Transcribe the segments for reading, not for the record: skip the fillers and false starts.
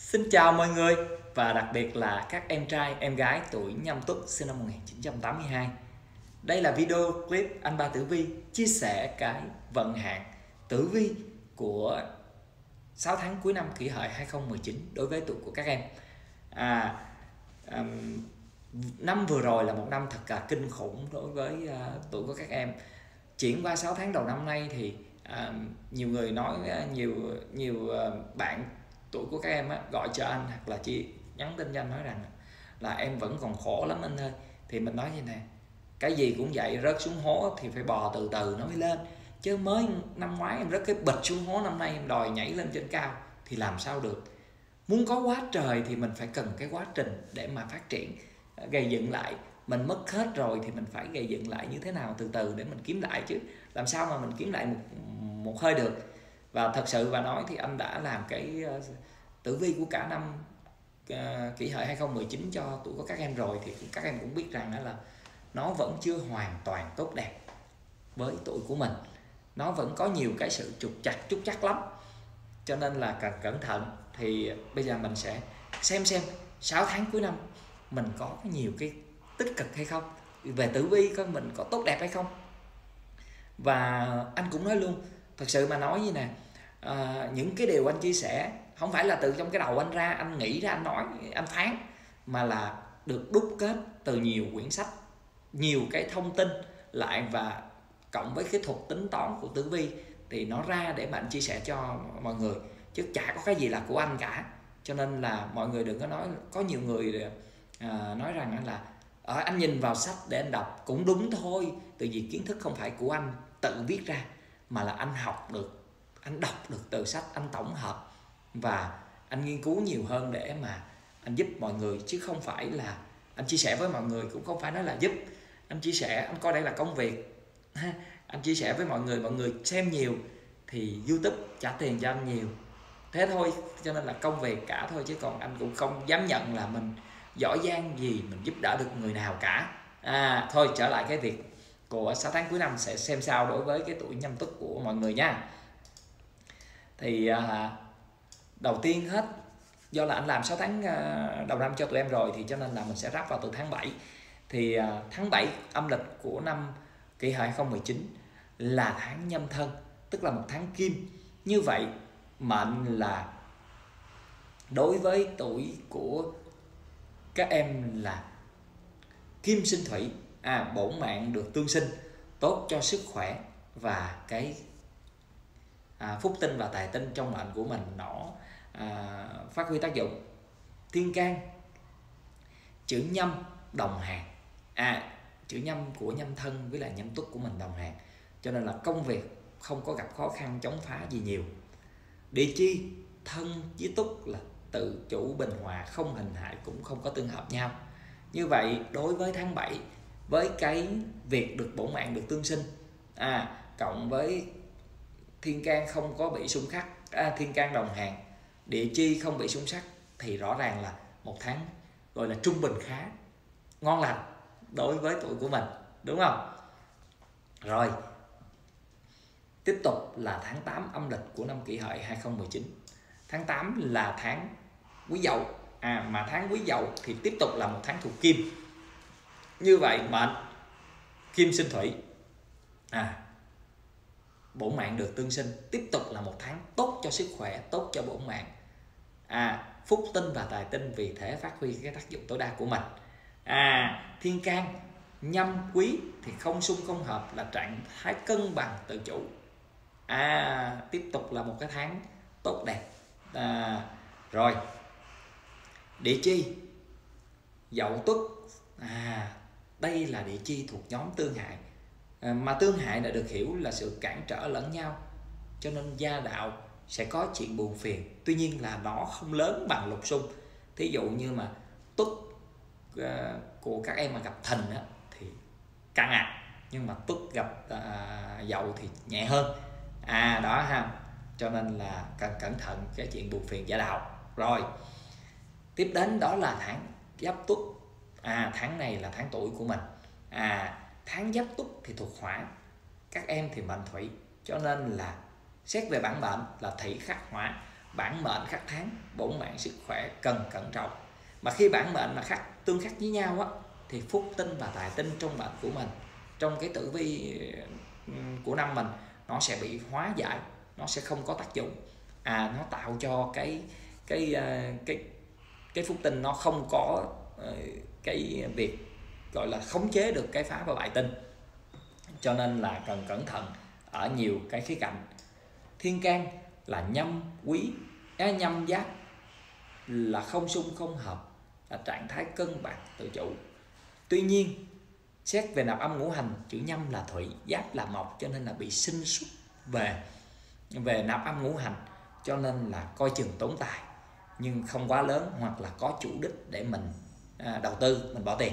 Xin chào mọi người và đặc biệt là các em trai, em gái tuổi Nhâm Tuất sinh năm 1982. Đây là video clip anh Ba Tử Vi chia sẻ cái vận hạn tử vi của 6 tháng cuối năm Kỷ Hợi 2019 đối với tuổi của các em. Năm vừa rồi là một năm thật là kinh khủng đối với tuổi của các em. Chuyển qua 6 tháng đầu năm nay thì nhiều người nói, nhiều bạn tuổi của các em gọi cho anh hoặc là nhắn tin cho anh nói rằng là em vẫn còn khổ lắm anh ơi. Thì mình nói như này, cái gì cũng vậy, rớt xuống hố thì phải bò từ từ nó mới lên, chứ mới năm ngoái em rớt cái bịch xuống hố, năm nay em đòi nhảy lên trên cao thì làm sao được. Muốn có quá trời thì mình phải cần cái quá trình để mà phát triển, gây dựng lại. Mình mất hết rồi thì mình phải gây dựng lại như thế nào, từ từ để mình kiếm lại chứ, làm sao mà mình kiếm lại một hơi được. Và thật sự và nói thì anh đã làm cái tử vi của cả năm Kỷ Hợi 2019 cho tuổi của các em rồi, thì các em cũng biết rằng là nó vẫn chưa hoàn toàn tốt đẹp với tuổi của mình, nó vẫn có nhiều cái sự trục trặc lắm, cho nên là cần cẩn thận. Thì bây giờ mình sẽ xem 6 tháng cuối năm mình có nhiều cái tích cực hay không, về tử vi coi mình có tốt đẹp hay không. Và anh cũng nói luôn, thật sự mà nói như nè, những cái điều anh chia sẻ không phải là từ trong cái đầu anh ra, anh nghĩ ra, anh nói, anh phán, mà là được đúc kết từ nhiều quyển sách, nhiều cái thông tin lại, và cộng với cái thuật tính toán của tử vi thì nó ra để mà anh chia sẻ cho mọi người, chứ chả có cái gì là của anh cả. Cho nên là mọi người đừng có nói, có nhiều người nói rằng là anh nhìn vào sách để anh đọc, cũng đúng thôi, tại vì kiến thức không phải của anh tự viết ra, mà là anh học được, anh đọc được từ sách, anh tổng hợp và anh nghiên cứu nhiều hơn để mà anh giúp mọi người, chứ không phải là anh chia sẻ với mọi người, cũng không phải nói là giúp. Anh chia sẻ, anh coi đây là công việc. Anh chia sẻ với mọi người xem nhiều thì YouTube trả tiền cho anh nhiều, thế thôi, cho nên là công việc cả thôi, chứ còn anh cũng không dám nhận là mình giỏi giang gì, mình giúp đỡ được người nào cả. Thôi trở lại cái việc của 6 tháng cuối năm sẽ xem sao đối với cái tuổi Nhâm Tuất của mọi người nha. Thì đầu tiên hết, do là anh làm 6 tháng đầu năm cho tụi em rồi, thì cho nên là mình sẽ ráp vào từ tháng 7. Thì tháng 7 âm lịch của năm Kỷ Hợi 2019 là tháng Nhâm Thân, tức là một tháng kim. Như vậy mệnh là đối với tuổi của các em là kim sinh thủy, bổn mạng được tương sinh, tốt cho sức khỏe, và cái phúc tinh và tài tinh trong mệnh của mình nó phát huy tác dụng. Thiên can chữ Nhâm đồng hàng, chữ Nhâm của Nhâm Thân với là Nhâm Tuất của mình đồng hàng, cho nên là công việc không có gặp khó khăn chống phá gì nhiều. Địa chi Thân với Tuất là tự chủ bình hòa, không hình hại, cũng không có tương hợp nhau. Như vậy đối với tháng 7, với cái việc được bổn mạng được tương sinh, cộng với thiên can không có bị xung khắc, thiên can đồng hàng, địa chi không bị xung khắc, thì rõ ràng là một tháng gọi là trung bình khá, ngon lành đối với tuổi của mình, đúng không? Rồi tiếp tục là tháng 8 âm lịch của năm Kỷ Hợi 2019. Tháng 8 là tháng Quý Dậu, mà tháng Quý Dậu thì tiếp tục là một tháng thuộc kim. Như vậy mệnh kim sinh thủy, bổn mạng được tương sinh, tiếp tục là một tháng tốt cho sức khỏe, tốt cho bổn mạng, phúc tinh và tài tinh vì thế phát huy cái tác dụng tối đa của mình. Thiên can Nhâm Quý thì không xung không hợp, là trạng thái cân bằng tự chủ, tiếp tục là một cái tháng tốt đẹp. Rồi địa chi Dậu Tuất, đây là địa chi thuộc nhóm tương hại, mà tương hại đã được hiểu là sự cản trở lẫn nhau, cho nên gia đạo sẽ có chuyện buồn phiền, tuy nhiên là nó không lớn bằng lục xung. Thí dụ như mà Tuất của các em mà gặp Thìn thì căng nhưng mà Tuất gặp Dậu thì nhẹ hơn, đó ha, cho nên là cần cẩn thận cái chuyện buồn phiền gia đạo. Rồi tiếp đến đó là tháng Giáp Tuất, tháng này là tháng tuổi của mình. Tháng Giáp Tuất thì thuộc hỏa, các em thì mệnh thủy, cho nên là xét về bản mệnh là thủy khắc hỏa, bản mệnh khắc tháng, bổn mạng sức khỏe cần cẩn trọng. Mà khi bản mệnh mà tương khắc với nhau á, thì phúc tinh và tài tinh trong mệnh của mình, trong cái tử vi của năm mình, nó sẽ bị hóa giải, nó sẽ không có tác dụng. Nó tạo cho cái phúc tinh nó không có cái việc gọi là khống chế được cái phá và bại tinh, cho nên là cần cẩn thận ở nhiều cái khía cạnh. Thiên can là nhâm quý, nhâm giáp là không xung không hợp, là trạng thái cân bằng tự chủ. Tuy nhiên xét về nạp âm ngũ hành, chữ nhâm là thủy, giáp là mộc, cho nên là bị sinh xuất về nạp âm ngũ hành, cho nên là coi chừng tốn tài nhưng không quá lớn, hoặc là có chủ đích để mình đầu tư, mình bỏ tiền.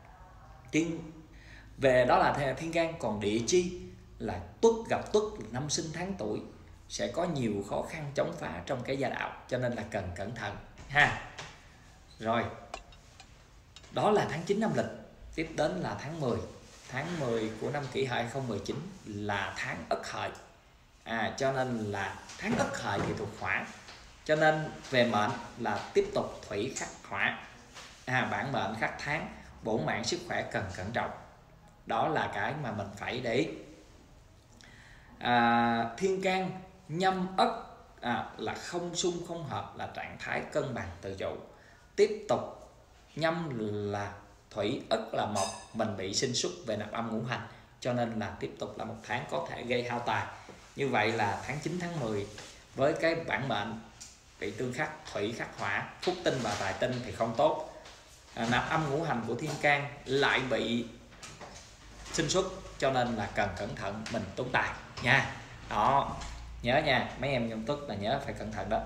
Về đó là thiên can. Còn địa chi là tuất gặp tuất, năm sinh tháng tuổi, sẽ có nhiều khó khăn chống phá trong cái gia đạo, cho nên là cần cẩn thận ha. Rồi, đó là tháng 9 âm lịch. Tiếp đến là tháng 10. Tháng 10 của năm Kỷ Hợi 2019 là tháng Ất Hợi. Cho nên là tháng Ất Hợi thì thuộc hỏa, cho nên về mệnh là tiếp tục thủy khắc hỏa. Bản mệnh khắc tháng, bổn mạng sức khỏe cần cẩn trọng. Đó là cái mà mình phải để ý. Thiên can nhâm ất là không xung không hợp, là trạng thái cân bằng tự chủ. Tiếp tục nhâm là thủy, ất là mộc, mình bị sinh xuất về nạp âm ngũ hành, cho nên là tiếp tục là một tháng có thể gây hao tài. Như vậy là tháng 9 tháng 10 với cái bản mệnh bị tương khắc thủy khắc hỏa, phúc tinh và tài tinh thì không tốt. Nạp âm ngũ hành của thiên can lại bị sinh xuất, cho nên là cần cẩn thận, mình tốn tài nha. Đó, nhớ nha, mấy em nghiêm túc là nhớ phải cẩn thận đó.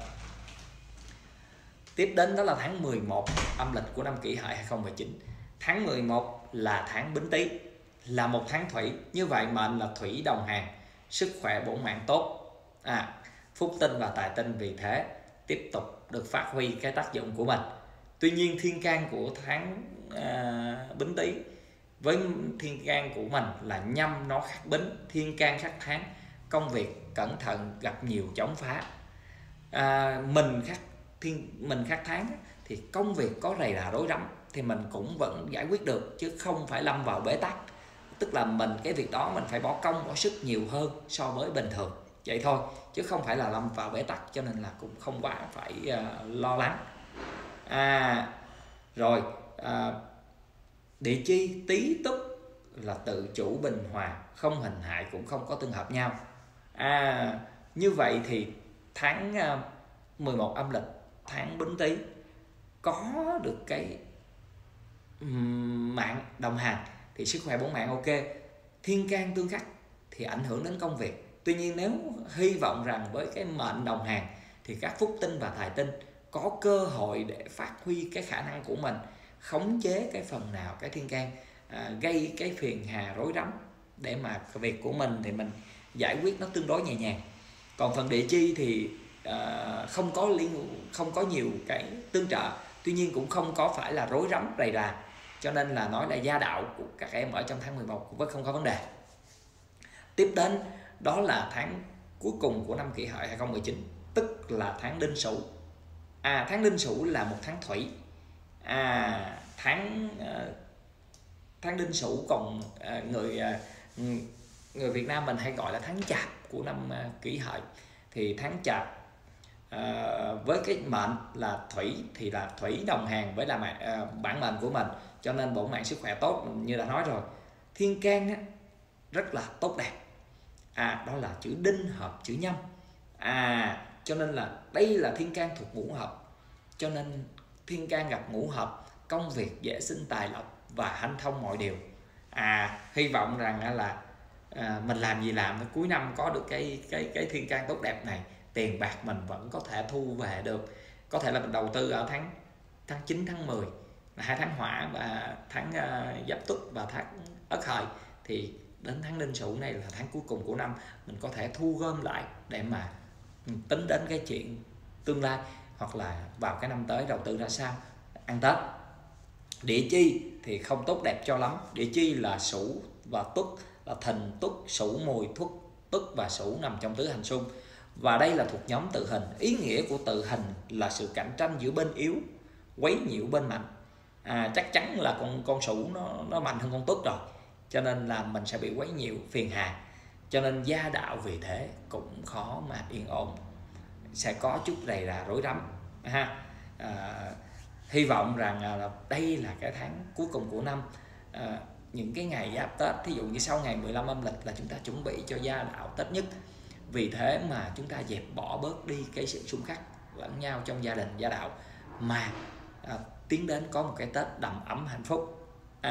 Tiếp đến đó là tháng 11 âm lịch của năm Kỷ Hợi 2019. Tháng 11 là tháng Bính Tý, là một tháng thủy. Như vậy mệnh là thủy đồng hàng, sức khỏe bổn mạng tốt. Phúc tinh và tài tinh vì thế tiếp tục được phát huy cái tác dụng của mình. Tuy nhiên thiên can của tháng Bính Tý với thiên can của mình là nhâm, nó khắc Bính, thiên can khắc tháng, công việc cẩn thận, gặp nhiều chống phá. Mình khắc tháng thì công việc có rầy rà rối rắm thì mình cũng vẫn giải quyết được, chứ không phải lâm vào bế tắc. Tức là cái việc đó mình phải bỏ công bỏ sức nhiều hơn so với bình thường, vậy thôi, chứ không phải là lâm vào bế tắc, cho nên là cũng không quá phải lo lắng. Địa chi Tý Tuất là tự chủ bình hòa, không hình hại cũng không có tương hợp nhau. Như vậy thì tháng 11 âm lịch, tháng Bính Tý có được cái mạng đồng hành thì sức khỏe bổn mạng ok. Thiên can tương khắc thì ảnh hưởng đến công việc. Tuy nhiên nếu hy vọng rằng với cái mệnh đồng hàng thì các phúc tinh và tài tinh có cơ hội để phát huy cái khả năng của mình, khống chế cái phần nào cái thiên can gây cái phiền hà rối rắm, để mà việc của mình thì mình giải quyết nó tương đối nhẹ nhàng. Còn phần địa chi thì không có nhiều cái tương trợ, tuy nhiên cũng không có phải là rối rắm rầy rà, cho nên là nói là gia đạo của các em ở trong tháng 11 cũng không có vấn đề. Tiếp đến đó là tháng cuối cùng của năm Kỷ Hợi 2019, tức là tháng Đinh Sửu. Tháng Đinh Sửu là một tháng thủy. Tháng Đinh Sửu còn người Việt Nam mình hay gọi là tháng Chạp của năm Kỷ Hợi. Thì tháng Chạp với cái mệnh là thủy thì là thủy đồng hàng với là bản mệnh của mình, cho nên bổn mạng sức khỏe tốt như đã nói rồi. Thiên can rất là tốt đẹp. Đó là chữ đinh hợp chữ nhâm. Cho nên là đây là thiên can thuộc ngũ hợp, cho nên thiên can gặp ngũ hợp, công việc dễ sinh tài lộc và hanh thông mọi điều. Hy vọng rằng là mình làm gì làm cuối năm có được cái thiên can tốt đẹp này, tiền bạc mình vẫn có thể thu về được. Có thể là mình đầu tư ở tháng 9 tháng 10 là 2 tháng hỏa, và tháng Giáp Tuất và tháng Ất Hợi, thì đến tháng Đinh Sửu này là tháng cuối cùng của năm, mình có thể thu gom lại để mà tính đến cái chuyện tương lai, hoặc là vào cái năm tới đầu tư ra sao, ăn Tết. Địa chi thì không tốt đẹp cho lắm. Địa chi là Sửu và Tuất, là Thìn Tuất, Sửu Mùi Tuất và Sửu nằm trong tứ hành xung. Và đây là thuộc nhóm tự hình. Ý nghĩa của tự hình là sự cạnh tranh giữa bên yếu quấy nhiễu bên mạnh. Chắc chắn là con sửu nó mạnh hơn con tuất rồi, cho nên là mình sẽ bị quấy nhiễu phiền hà, cho nên gia đạo vì thế cũng khó mà yên ổn, sẽ có chút rầy rà rối rắm ha. Hy vọng rằng là đây là cái tháng cuối cùng của năm, những cái ngày giáp Tết, thí dụ như sau ngày 15 âm lịch là chúng ta chuẩn bị cho gia đạo Tết nhất. Vì thế mà chúng ta dẹp bỏ bớt đi cái sự xung khắc lẫn nhau trong gia đình gia đạo, mà tiến đến có một cái Tết đầm ấm hạnh phúc.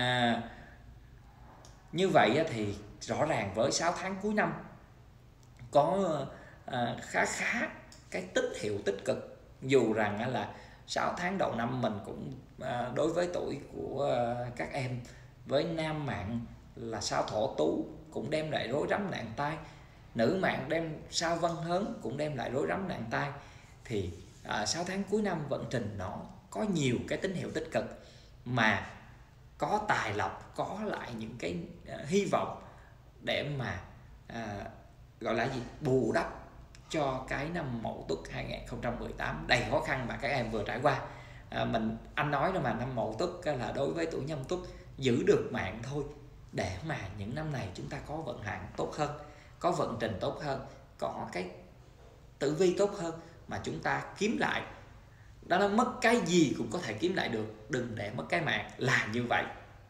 Như vậy thì rõ ràng với 6 tháng cuối năm có khá cái tín hiệu tích cực, dù rằng là 6 tháng đầu năm mình cũng đối với tuổi của các em với nam mạng là sao Thổ Tú cũng đem lại rối rắm nạn tai, nữ mạng đem sao Vân Hớn cũng đem lại rối rắm nạn tai, thì 6 tháng cuối năm vận trình nó có nhiều cái tín hiệu tích cực, mà có tài lộc, có lại những cái hy vọng để mà gọi là gì, bù đắp cho cái năm Mậu Tuất 2018 đầy khó khăn mà các em vừa trải qua. Anh nói rồi mà, năm Mậu Tuất là đối với tuổi Nhâm Tuất giữ được mạng thôi, để mà những năm này chúng ta có vận hạn tốt hơn, có vận trình tốt hơn, có cái tử vi tốt hơn, mà chúng ta kiếm lại. Đó là mất cái gì cũng có thể kiếm lại được, đừng để mất cái mạng, là như vậy.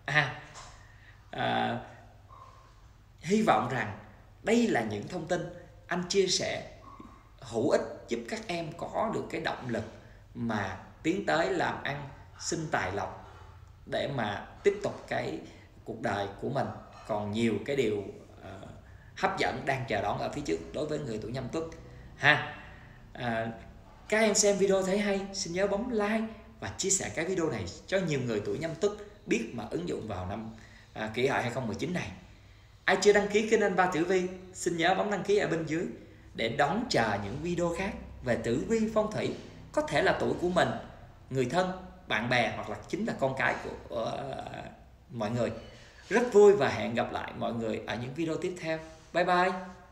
Hy vọng rằng đây là những thông tin anh chia sẻ hữu ích, giúp các em có được cái động lực mà tiến tới làm ăn sinh tài lộc, để mà tiếp tục cái cuộc đời của mình còn nhiều cái điều hấp dẫn đang chờ đón ở phía trước đối với người tuổi Nhâm Tuất ha. Các em xem video thấy hay, xin nhớ bấm like và chia sẻ cái video này cho nhiều người tuổi Nhâm Tuất biết mà ứng dụng vào năm Kỷ Hợi 2019 này. Ai chưa đăng ký kênh Anh Ba Tử Vi, xin nhớ bấm đăng ký ở bên dưới để đón chờ những video khác về tử vi phong thủy, có thể là tuổi của mình, người thân, bạn bè, hoặc là chính là con cái của mọi người. Rất vui và hẹn gặp lại mọi người ở những video tiếp theo. Bye bye.